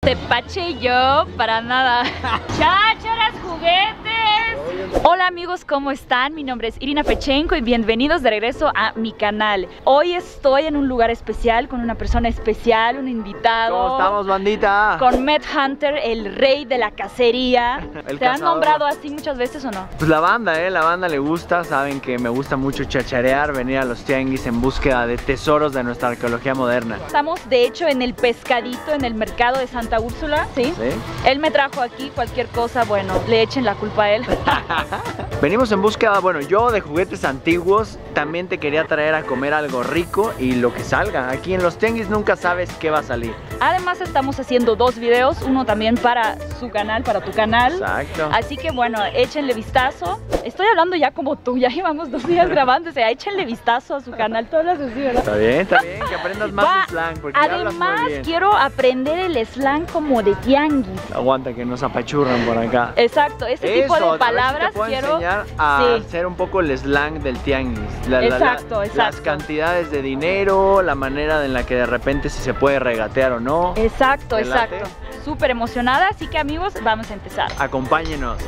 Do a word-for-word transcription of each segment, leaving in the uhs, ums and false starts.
tepache y yo para nada. ¡Chácharas, juguetes! Hola amigos, ¿cómo están? Mi nombre es Irina Pechenko y bienvenidos de regreso a mi canal. Hoy estoy en un lugar especial con una persona especial, un invitado. ¿Cómo estamos, bandita? Con Matt Hunter, el rey de la cacería. El ¿Te han cazador. nombrado así muchas veces o no? Pues la banda, eh, la banda le gusta, saben que me gusta mucho chacharear, venir a los tianguis en búsqueda de tesoros de nuestra arqueología moderna. Estamos de hecho en el pescadito, en el mercado de Santa Úrsula, ¿sí? ¿Sí? Él me trajo aquí, cualquier cosa, bueno, le echen la culpa a él. Venimos en búsqueda, bueno, yo de juguetes antiguos, también te quería traer a comer algo rico y lo que salga. Aquí en los tianguis nunca sabes qué va a salir. Además estamos haciendo dos videos, uno también para su canal, para tu canal. Exacto. Así que bueno, échenle vistazo. Estoy hablando ya como tú, ya llevamos dos días grabando, o sea, échenle vistazo a su canal, todas las así, ¿verdad? Está bien, está bien, que aprendas más Va, slang, porque ya hablas muy además bien. quiero aprender el slang como de tianguis. Aguanta que nos apachurran por acá. Exacto, ese tipo Eso, de a ver si palabras te puedo quiero... enseñar a Sí. hacer un poco el slang del tianguis. La- la- la- Exacto, Las exacto. cantidades de dinero, la manera en la que de repente si se puede regatear o no. Exacto, ¿Te late? exacto. Súper emocionada, así que amigos, vamos a empezar. Acompáñenos.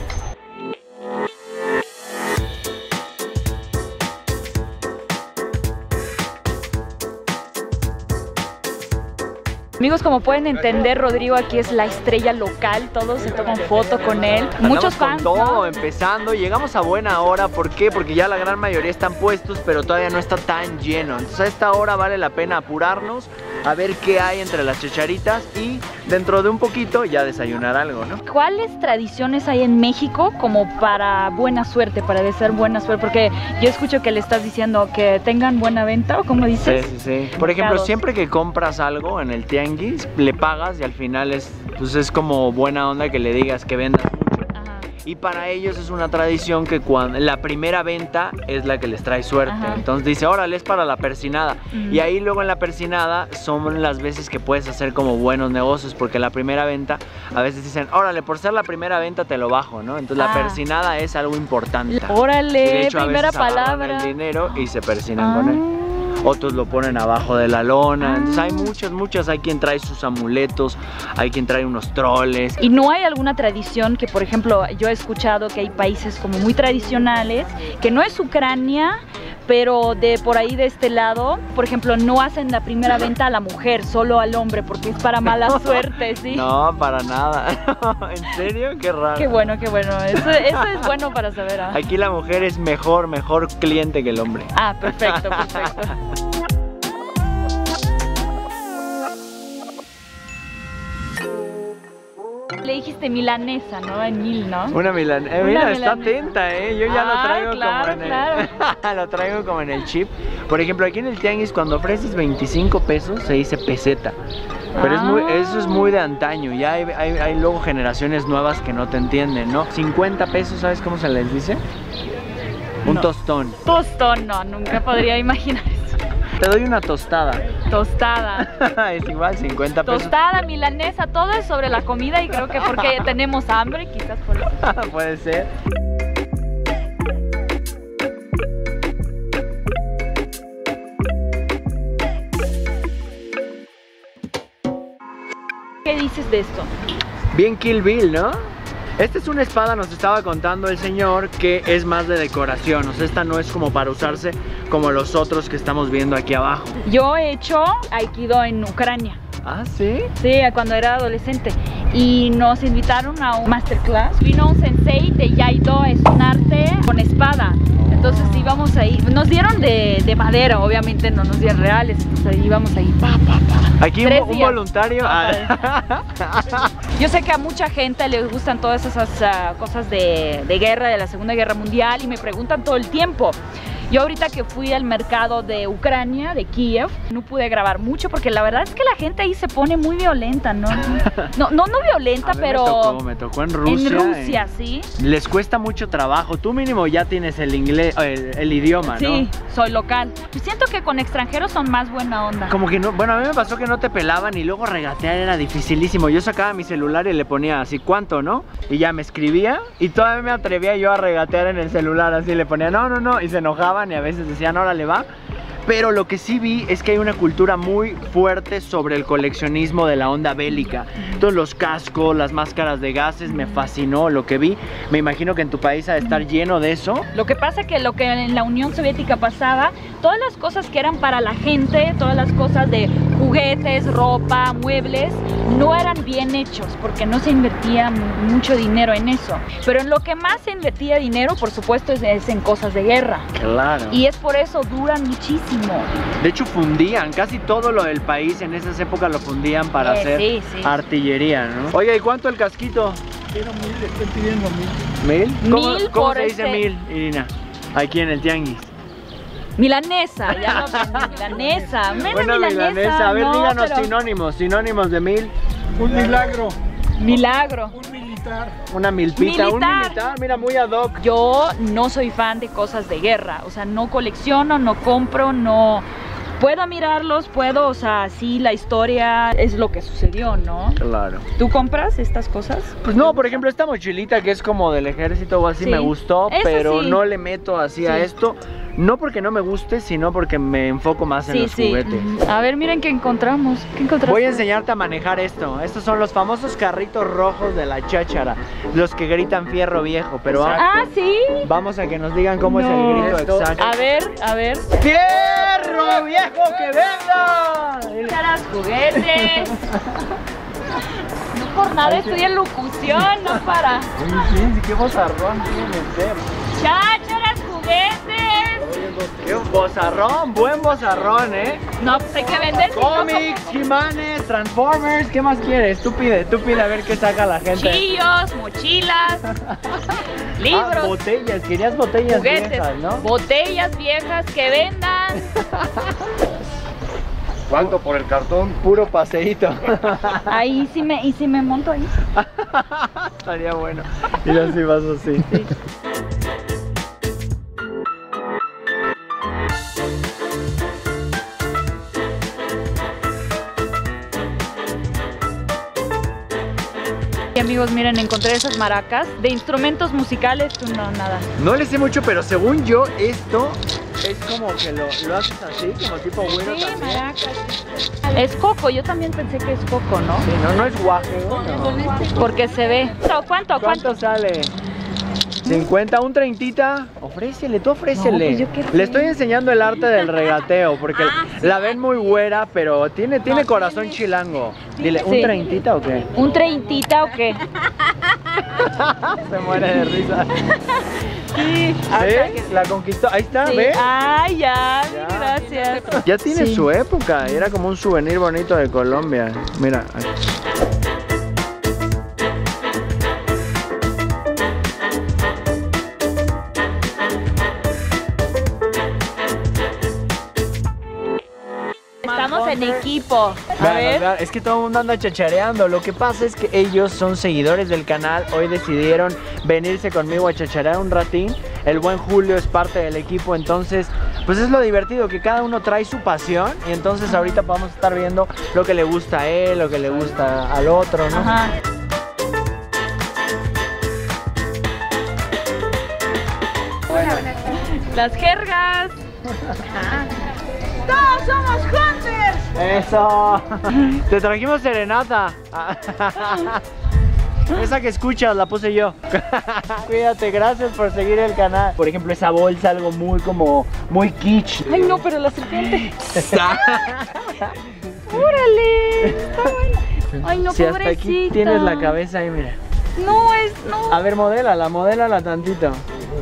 Amigos, como pueden entender, Rodrigo aquí es la estrella local, todos se toman foto con él. Andamos Muchos con fans, todo, ¿no? empezando, llegamos a buena hora. ¿Por qué? Porque ya la gran mayoría están puestos, pero todavía no está tan lleno. Entonces a esta hora vale la pena apurarnos a ver qué hay entre las chacharitas y dentro de un poquito ya desayunar algo, ¿no? ¿Cuáles tradiciones hay en México como para buena suerte, para desear buena suerte? Porque yo escucho que le estás diciendo que tengan buena venta, ¿o cómo Sí, dices? sí, sí. Por ejemplo, Mercados. siempre que compras algo en el tianguis, le pagas y al final es, pues es como buena onda que le digas que vendas mucho. Ajá. Y para ellos es una tradición que cuando la primera venta es la que les trae suerte. Ajá. Entonces dice, órale, es para la persinada. Ujú. Y ahí luego en la persinada son las veces que puedes hacer como buenos negocios, porque la primera venta, a veces dicen, órale, por ser la primera venta te lo bajo, ¿no? Entonces la Ah. persinada es algo importante. Y Órale, de hecho, a primera veces agarran palabra. el dinero y se persinan con él. Ah. Otros lo ponen abajo de la lona. Ah. Entonces hay muchas, muchas. Hay quien trae sus amuletos, hay quien trae unos troles. ¿Y no hay alguna tradición que, por ejemplo, yo he escuchado que hay países como muy tradicionales, que no es Ucrania, pero de por ahí de este lado, por ejemplo, no hacen la primera venta a la mujer, solo al hombre, porque es para mala suerte, ¿sí? No, para nada. ¿En serio? Qué raro. Qué bueno, qué bueno. Eso, eso es bueno para saber. ¿Ah? Aquí la mujer es mejor, mejor cliente que el hombre. Ah, perfecto, perfecto. Le dijiste milanesa, ¿no? En mil, ¿no? Una milan... Eh, Una mira, está milanesa. atenta, ¿eh? Yo ya Ah, lo traigo claro, como en el... claro. lo traigo como en el chip. Por ejemplo, aquí en el tianguis cuando ofreces veinticinco pesos se dice peseta. Pero es muy, Ah. eso es muy de antaño. Ya hay, hay, hay luego generaciones nuevas que no te entienden, ¿no? cincuenta pesos, ¿sabes cómo se les dice? Un No. tostón. Tostón, no, nunca podría imaginar eso. Te doy una tostada. Tostada. Es igual, cincuenta pesos. Tostada, milanesa, todo es sobre la comida y creo que porque tenemos hambre, quizás por eso. Puede ser. ¿Qué dices de esto? Bien Kill Bill, ¿no? Esta es una espada, nos estaba contando el señor, que es más de decoración. O sea, esta no es como para usarse como los otros que estamos viendo aquí abajo. Yo he hecho Aikido en Ucrania. Ah, ¿sí? Sí, cuando era adolescente. Y nos invitaron a un masterclass. Vino un sensei de Yaido, es un arte con espada. Entonces íbamos ahí, nos dieron de, de madera, obviamente no nos dieron reales, entonces íbamos ahí, pa, pa, pa. Aquí un, Tres un días. voluntario. Ah. Yo sé que a mucha gente les gustan todas esas uh, cosas de, de guerra, de la Segunda Guerra Mundial, y me preguntan todo el tiempo. Yo ahorita que fui al mercado de Ucrania, de Kiev, no pude grabar mucho porque la verdad es que la gente ahí se pone muy violenta, ¿no? No, no, no violenta, A mí pero... Me tocó, me tocó en Rusia. En Rusia, eh. sí. Les cuesta mucho trabajo. Tú mínimo ya tienes el inglés, el, el idioma, ¿no? Sí, soy local. Yo siento que con extranjeros son más buena onda. Como que no, bueno, a mí me pasó que no te pelaban y luego regatear era dificilísimo. Yo sacaba mi celular y le ponía así, ¿cuánto, no? Y ya me escribía y todavía me atrevía yo a regatear en el celular, así le ponía, no, no, no, y se enojaban y a veces decían, órale, va. pero lo que sí vi es que hay una cultura muy fuerte sobre el coleccionismo de la onda bélica. Todos los cascos, las máscaras de gases, me fascinó lo que vi. Me imagino que en tu país ha de estar lleno de eso. Lo que pasa que lo que en la Unión Soviética pasaba, todas las cosas que eran para la gente, todas las cosas de juguetes, ropa, muebles, no eran bien hechos porque no se invertía mucho dinero en eso. Pero en lo que más se invertía dinero, por supuesto, es, es en cosas de guerra. Claro. Y es por eso duran muchísimo. De hecho fundían, casi todo lo del país en esas épocas lo fundían para Eh, hacer sí, sí. artillería, ¿no? Oye, ¿y cuánto el casquito? Quiero mil, le estoy pidiendo mil. ¿Mil? ¿Cómo, Mil cómo por se dice este- mil, Irina? Aquí en el tianguis. Milanesa, ya lo aprendí, milanesa. Mira, Bueno, milanesa. milanesa. A ver, no, díganos pero- sinónimos, sinónimos de mil. Un milagro. Milagro. Un militar. Una milpita, un Militar. militar, mira, muy ad hoc. Yo no soy fan de cosas de guerra, o sea, no colecciono, no compro, no... Puedo mirarlos, puedo, o sea, sí, la historia es lo que sucedió, ¿no? Claro. ¿Tú compras estas cosas? Pues no, por ejemplo, esta mochilita que es como del ejército o así Sí. me gustó, Esa pero sí. no le meto así a Sí. esto. No porque no me guste, sino porque me enfoco más en Sí, los sí. juguetes. Ujú. A ver, miren qué encontramos. ¿Qué encontraste? Voy a enseñarte a manejar esto. Estos son los famosos carritos rojos de la cháchara, los que gritan fierro viejo, pero va- Ah, ¿sí? vamos a que nos digan cómo No. es el grito exacto. A ver, a ver. ¡Fierro viejo que venga! Chácharas, juguetes. No por nada estudié locución, no para. Oye, sí, qué bozarrón tiene usted. Chácharas, juguetes. Qué bozarrón, buen bozarrón, ¿eh? No, pues hay que vender. si no, Cómics, He-Manes, Transformers, ¿qué más quieres? Tú pide, tú pide a ver qué saca la gente. Cuchillos, mochilas, libros, Ah, botellas, querías botellas juguetes, viejas, ¿no? botellas viejas que vendan. ¿Cuánto por el cartón? Puro paseíto. Ahí sí me, y si me monto ahí. Estaría bueno. Y así vas así. Y amigos, miren, encontré esas maracas de instrumentos musicales, tú no, nada. No le sé mucho, pero según yo, esto es como que lo, lo haces así, como tipo güero Sí, también. maracas. Es coco, yo también pensé que es coco, ¿no? Sí, no, no es guaje, ¿no? Porque se ve. ¿Cuánto? ¿Cuánto? ¿Cuánto sale? cincuenta, un treintita. Ofrécele, tú ofrécele. No, pues yo qué sé. Le estoy enseñando el arte del regateo porque Ah, sí. la ven muy güera, pero tiene, tiene No, corazón tiene- chilango. Dile, ¿un Sí. treintita o qué? ¿Un treintita o qué? Se muere de risa. Sí. ¿Ve? La conquistó. Ahí está, Sí. ¿ve? Ay, ya, Ya. gracias. Ya tiene Sí. su época. Era como un souvenir bonito de Colombia. Mira. Estamos en equipo. A Vean, ver. vean, es que todo el mundo anda chachareando. Lo que pasa es que ellos son seguidores del canal. Hoy decidieron venirse conmigo a chacharear un ratín. El buen Julio es parte del equipo, entonces pues es lo divertido, que cada uno trae su pasión. Y entonces ahorita vamos a estar viendo lo que le gusta a él, lo que le gusta al otro, ¿no? Ajá. Las jergas. ¡Todos somos hunters! ¡Eso! Te trajimos serenata. Esa que escuchas la puse yo. Cuídate, gracias por seguir el canal. Por ejemplo, esa bolsa, algo muy como muy kitsch. Ay, no, pero la serpiente. ¡Órale! Está bueno. Ay, no, Si hasta pobrecita. aquí tienes la cabeza ahí, mira. No, es, no. A ver, modélala, modélala tantito.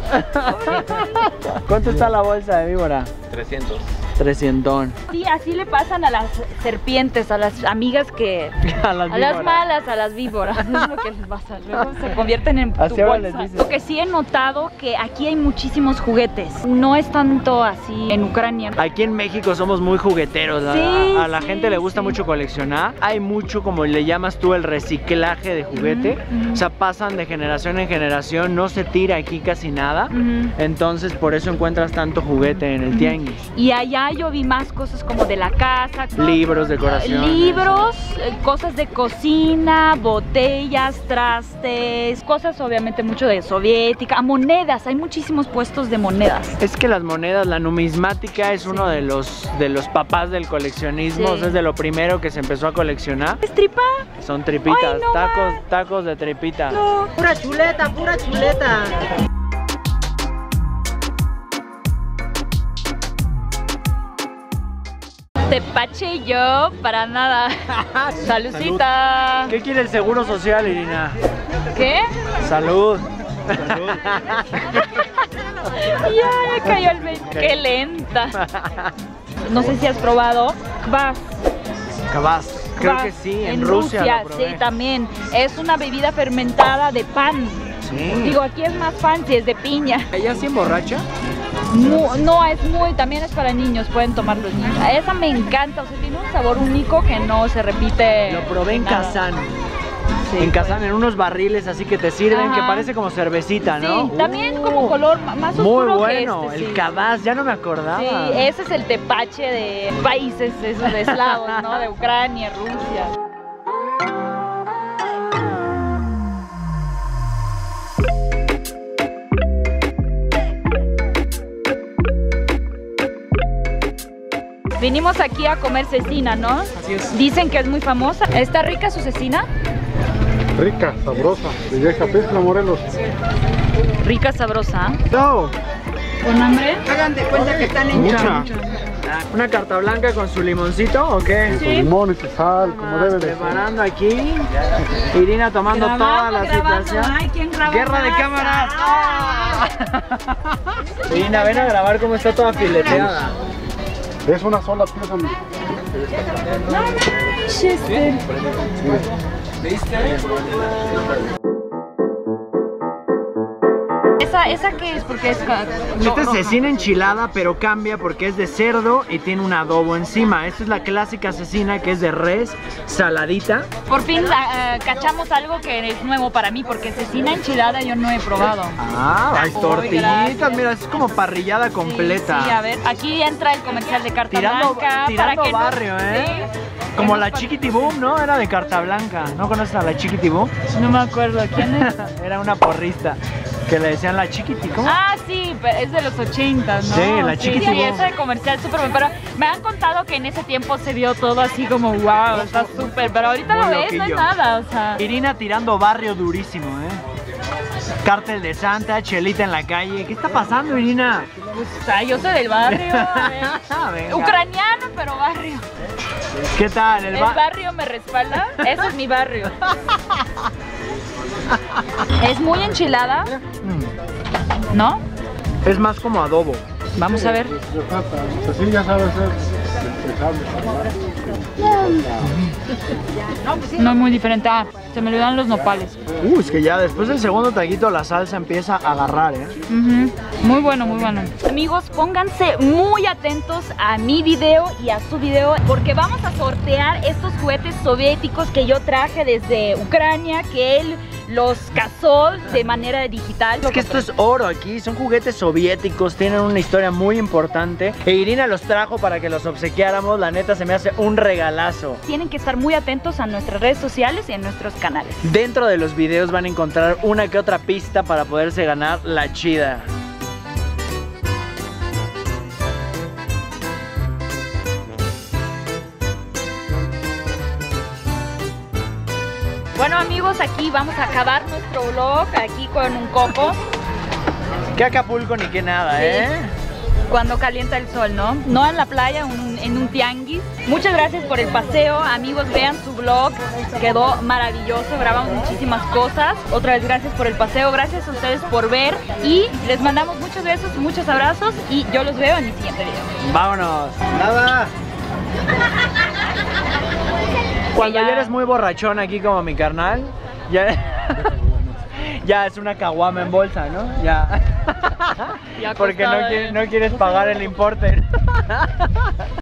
¿Cuánto está la bolsa de víbora? trescientos. Trescientón. Sí, así le pasan a las serpientes, a las amigas que... A las A las víboras. malas, a las víboras, es lo que les pasa. Luego se convierten en tu Así ahora les bolsa. dices. Lo que sí he notado que aquí hay muchísimos juguetes. No es tanto así en Ucrania. Aquí en México somos muy jugueteros, a, Sí, a la sí, gente le gusta sí. mucho coleccionar. Hay mucho, como le llamas tú, el reciclaje de juguete. Ujú, ujú. O sea, pasan de generación en generación, no se tira aquí casi nada. Ujú. Entonces por eso encuentras tanto juguete en el tianguis. Y allá allá yo vi más cosas como de la casa. Libros, decoraciones. Libros, eh, cosas de cocina, botellas, trastes, cosas obviamente mucho de soviética, monedas, hay muchísimos puestos de monedas. Es que las monedas, la numismática es uno de los, de los papás del coleccionismo, Sí. o sea, es de lo primero que se empezó a coleccionar. ¿Es tripa? Son tripitas, Ay, no tacos, más. tacos de tripita. No. Pura chuleta, pura chuleta. Tepache yo, para nada. Salucita. ¿Qué quiere el seguro social, Irina? ¿Qué? Salud. Ya, ya cayó el veinte. Qué lenta. No sé si has probado kvass. Cabaz. Creo Kvass que sí, en, Rusia, lo probé. sí, también. Es una bebida fermentada de pan. Sí. Digo, aquí es más fancy, es de piña. ¿Ella sí emborracha? Mu- no, es muy, también es para niños, pueden tomar los niños. Esa me encanta, o sea, tiene un sabor único que no se repite. Lo probé en nada. Kazán. Sí, en pues. Kazán, en unos barriles así que te sirven, Ajá. que parece como cervecita, ¿no? Sí, también Uh, como color ma- más muy oscuro bueno, que este, el sí. cabaz, ya no me acordaba. Sí, ese es el tepache de países esos de eslavos, ¿no? De Ucrania, Rusia. Vinimos aquí a comer cecina, ¿no? Así es. Dicen que es muy famosa. ¿Está rica su cecina? Rica, sabrosa, de Vieja Pesca, Morelos. Rica, sabrosa. No, ¿Con hambre? Hagan de cuenta que están en Mucha. una carta blanca con su limoncito, ¿o qué? Con limón y su sal, como Vamos debe de ser. preparando aquí. Irina tomando toda la situación. Ay, ¿quién graba ¡Guerra de más? cámaras! Irina, ven a grabar cómo está toda fileteada. Es una sola pieza. mi- Chester. ¿Esa, ¿Esa qué es? Porque es... Esta es cecina enchilada, pero cambia porque es de cerdo y tiene un adobo encima. Esta es la clásica cecina que es de res, saladita. Por fin uh, cachamos algo que es nuevo para mí, porque cecina enchilada yo no he probado. Ah, hay Uy, tortillitas, gracias. mira, es como parrillada completa. Sí, sí, a ver, aquí entra el comercial de Carta Tirando, Blanca. tirando para que no- barrio, ¿eh? Sí. Como Que la nos- Chiquitibum, ¿no? Era de Carta Blanca. ¿No conoces a la Chiquitibum? No me acuerdo, ¿quién es? Era una porrista que le decían la Chiquiti, ¿cómo? Ah, sí, pero es de los ochentas, ¿no? Sí, la Sí, Chiquitibum. sí, ese comercial súper bueno, pero me han contado que en ese tiempo se vio todo así como wow, está súper, pero ahorita Muy lo ves, no es loquillo. nada, o sea. Irina tirando barrio durísimo, ¿eh? Cártel de Santa, chelita en la calle. ¿Qué está pasando, Irina? O sea, yo soy del barrio, a ver. Venga. Ucraniano, pero barrio. ¿Qué tal? El El ba- barrio me respalda, ese es mi barrio. Es muy enchilada, Mm. ¿no? Es más como adobo. Vamos a ver. De plata. Así ya sabe ser despejable. No es muy diferente. Ah, se me olvidan los nopales. Uh, es que ya después del segundo taquito la salsa empieza a agarrar, ¿eh? Ujú. Muy bueno, muy bueno. Amigos, pónganse muy atentos a mi video y a su video, porque vamos a sortear estos juguetes soviéticos que yo traje desde Ucrania, que él los cazó de manera digital. Es que esto es oro aquí, son juguetes soviéticos, tienen una historia muy importante. E Irina los trajo para que los obsequiáramos, la neta se me hace un regalazo. Tienen que estar muy atentos a nuestras redes sociales y a nuestros canales. Dentro de los videos van a encontrar una que otra pista para poderse ganar la chida. Bueno amigos, aquí vamos a acabar nuestro vlog aquí con un coco. Qué Acapulco ni qué nada, Sí. ¿eh? Cuando calienta el sol, ¿no? No en la playa, un- en un tianguis. Muchas gracias por el paseo, amigos, vean su vlog, quedó maravilloso, grabamos muchísimas cosas. Otra vez gracias por el paseo, gracias a ustedes por ver y les mandamos muchos besos, muchos abrazos y yo los veo en mi siguiente video. Vámonos. Nada. Cuando ya- ya eres muy borrachón aquí como mi carnal, ya, ya es una caguama en bolsa, ¿no? Ya. Ya Porque no, costaba, quieres- ¿eh? no quieres pagar el importe.